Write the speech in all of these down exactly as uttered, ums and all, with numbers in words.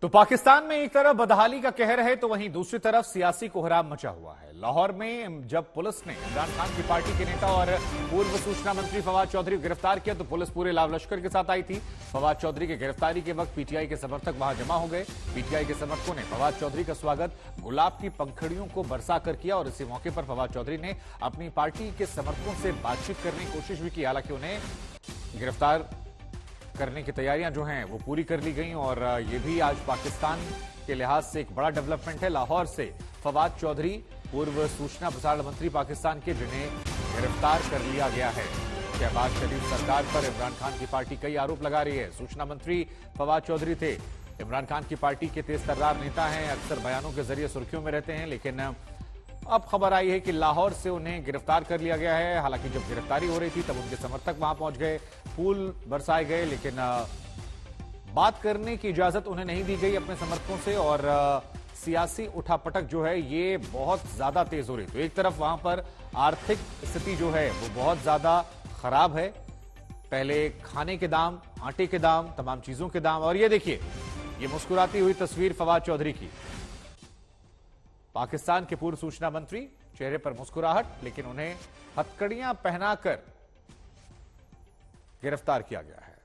तो पाकिस्तान में एक तरफ बदहाली का कहर है तो वहीं दूसरी तरफ सियासी कोहराम मचा हुआ है। लाहौर में जब पुलिस ने इमरान खान की पार्टी के नेता और पूर्व सूचना मंत्री फवाद चौधरी को गिरफ्तार किया तो पुलिस पूरे लाव लश्कर के साथ आई थी। फवाद चौधरी की गिरफ्तारी के वक्त पीटीआई के समर्थक वहां जमा हो गए। पीटीआई के समर्थकों ने फवाद चौधरी का स्वागत गुलाब की पंखड़ियों को बरसाकर किया और इसी मौके पर फवाद चौधरी ने अपनी पार्टी के समर्थकों से बातचीत करने की कोशिश भी की। हालांकि उन्हें गिरफ्तार करने की तैयारियां जो हैं वो पूरी कर ली गई और ये भी आज पाकिस्तान के लिहाज से एक बड़ा डेवलपमेंट है। लाहौर से फवाद चौधरी पूर्व सूचना प्रसारण मंत्री पाकिस्तान के, जिन्हें गिरफ्तार कर लिया गया है। शहबाज शरीफ सरकार पर इमरान खान की पार्टी कई आरोप लगा रही है। सूचना मंत्री फवाद चौधरी थे, इमरान खान की पार्टी के तेज तर्रार नेता हैं, अक्सर बयानों के जरिए सुर्खियों में रहते हैं। लेकिन अब खबर आई है कि लाहौर से उन्हें गिरफ्तार कर लिया गया है। हालांकि जब गिरफ्तारी हो रही थी तब उनके समर्थक वहां पहुंच गए, फूल बरसाए गए, लेकिन बात करने की इजाजत उन्हें नहीं दी गई अपने समर्थकों से और सियासी उठापटक जो है ये बहुत ज्यादा तेज हो रही। तो एक तरफ वहां पर आर्थिक स्थिति जो है वो बहुत ज्यादा खराब है। पहले खाने के दाम, आटे के दाम, तमाम चीजों के दाम, और ये देखिए ये मुस्कुराती हुई तस्वीर फवाद चौधरी की। पाकिस्तान के पूर्व सूचना मंत्री, चेहरे पर मुस्कुराहट, लेकिन उन्हें हथकड़ियां पहनाकर गिरफ्तार किया गया है।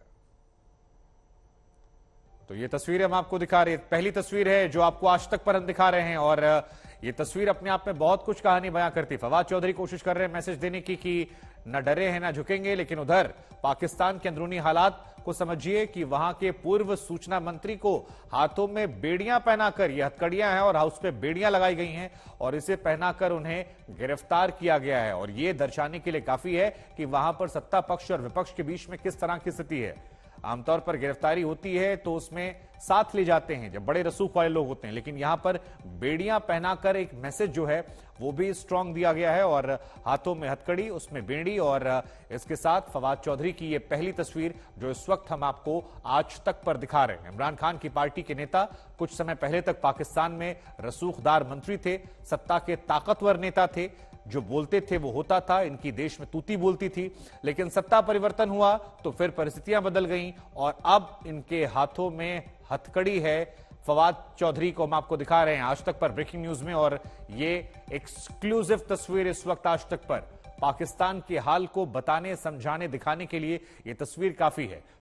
तो ये तस्वीर हम आपको दिखा रहे हैं, पहली तस्वीर है जो आपको आज तक पर हम दिखा रहे हैं और ये तस्वीर अपने आप में बहुत कुछ कहानी बयां करती। फवाद चौधरी कोशिश कर रहे हैं मैसेज देने की कि न डरे हैं न झुकेंगे, लेकिन उधर पाकिस्तान के अंदरूनी हालात को समझिए कि वहां के पूर्व सूचना मंत्री को हाथों में बेड़ियां पहनाकर, ये हथकड़ियां हैं और हाउस पे बेड़ियां लगाई गई हैं और इसे पहनाकर उन्हें गिरफ्तार किया गया है। और ये दर्शाने के लिए काफी है कि वहां पर सत्ता पक्ष और विपक्ष के बीच में किस तरह की स्थिति है। आमतौर पर गिरफ्तारी होती है तो उसमें साथ ले जाते हैं जब बड़े रसूख वाले लोग होते हैं, लेकिन यहां पर बेड़ियां पहनाकर एक मैसेज जो है वो भी स्ट्रांग दिया गया है और हाथों में हथकड़ी, उसमें बेड़ी, और इसके साथ फवाद चौधरी की ये पहली तस्वीर जो इस वक्त हम आपको आज तक पर दिखा रहे हैं। इमरान खान की पार्टी के नेता, कुछ समय पहले तक पाकिस्तान में रसूखदार मंत्री थे, सत्ता के ताकतवर नेता थे, जो बोलते थे वो होता था, इनकी देश में तूती बोलती थी। लेकिन सत्ता परिवर्तन हुआ तो फिर परिस्थितियां बदल गईं और अब इनके हाथों में हथकड़ी है। फवाद चौधरी को हम आपको दिखा रहे हैं आज तक पर ब्रेकिंग न्यूज में, और ये एक्सक्लूसिव तस्वीर इस वक्त आज तक पर पाकिस्तान के हाल को बताने, समझाने, दिखाने के लिए ये तस्वीर काफी है।